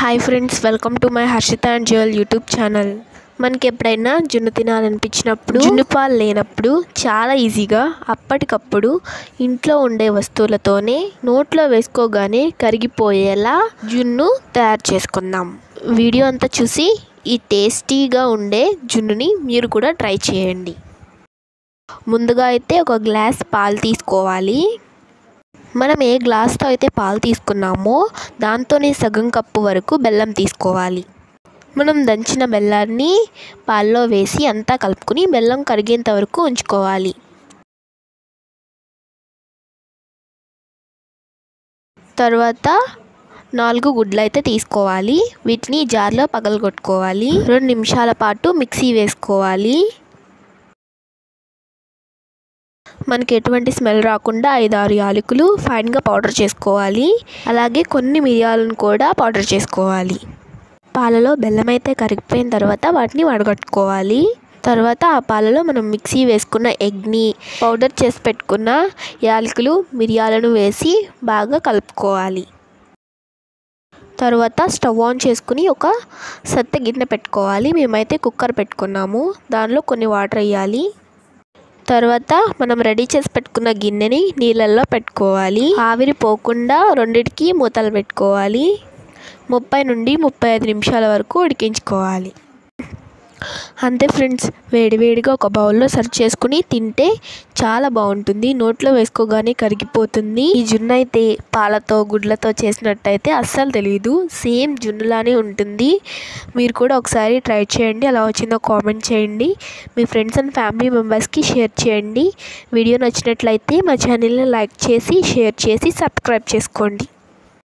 Hi friends, welcome to my Harshita and jewel YouTube channel. మనకి ఎప్పుడైనా జున్ను తినాలనిపించినప్పుడు, జున్ను పాలు లేనప్పుడు చాలా ఈజీగా అప్పటికప్పుడు ఇంట్లో ఉండే వస్తువులతోనే నోట్లో వేసుకోగానే కరిగిపోయేలా జున్ను తయారు చేసుకుందాం. వీడియో అంతా చూసి ఈ టేస్టీగా ఉండే జున్నుని మీరు కూడా ట్రై చేయండి. ముందుగా అయితే ఒక గ్లాస్ పాలు తీసుకోవాలి. మనం ఏ గ్లాస్తో అయితే పాలు తీసుకున్నామో దాంతోనే సగం కప్పు వరకు బెల్లం తీసుకోవాలి. మనం దంచిన బెల్లాన్ని పాల్లో వేసి అంతా కలుపుకొని బెల్లం కరిగేంత వరకు ఉంచుకోవాలి. తర్వాత 4 గుడ్లు అయితే తీసుకోవాలి. వీటిని జార్లో పగలగొట్టుకోవాలి. 2 నిమిషాల పాటు మిక్సీ వేసుకోవాలి. మనకి ఎటువంటి స్మెల్ రాకుండా 5-6 యాలకులు ఫైన్గా పౌడర్ చేసుకోవాలి. అలాగే కొన్ని మిరియాలను కూడా పౌడర్ చేసుకోవాలి. పాలలో బెల్లం అయితే కరిగిపోయిన తర్వాత వాటిని వడగట్టుకోవాలి. తర్వాత ఆ పాలలో మనం మిక్సీ వేసుకున్న ఎగ్ని, పౌడర్ చేసి పెట్టుకున్న యాలకులు, మిరియాలను వేసి బాగా కలుపుకోవాలి. తర్వాత స్టవ్ ఆన్ చేసుకుని ఒక సత్తి గిన్నె పెట్టుకోవాలి. మేమైతే కుక్కర్ పెట్టుకున్నాము. దానిలో కొన్ని వాటర్ వేయాలి. తర్వాత మనం రెడీ చేసి పెట్టుకున్న గిన్నెని నీళ్ళల్లో పెట్టుకోవాలి. ఆవిరి పోకుండా రెండిటికి మూతలు పెట్టుకోవాలి. 30 నుండి 35 నిమిషాల వరకు ఉడికించుకోవాలి. అంతే ఫ్రెండ్స్, వేడివేడిగా ఒక బౌల్లో సర్వ్ చేసుకుని తింటే చాలా బాగుంటుంది. నోట్లో వేసుకోగానే కరిగిపోతుంది. ఈ జున్ను అయితే పాలతో గుడ్లతో చేసినట్టయితే అస్సలు తెలియదు. సేమ్ జున్నులానే ఉంటుంది. మీరు కూడా ఒకసారి ట్రై చేయండి. ఎలా వచ్చిందో కామెంట్ చేయండి. మీ ఫ్రెండ్స్ అండ్ ఫ్యామిలీ మెంబర్స్కి షేర్ చేయండి. వీడియో నచ్చినట్లయితే మా ఛానల్ని లైక్ చేసి, షేర్ చేసి, సబ్స్క్రైబ్ చేసుకోండి.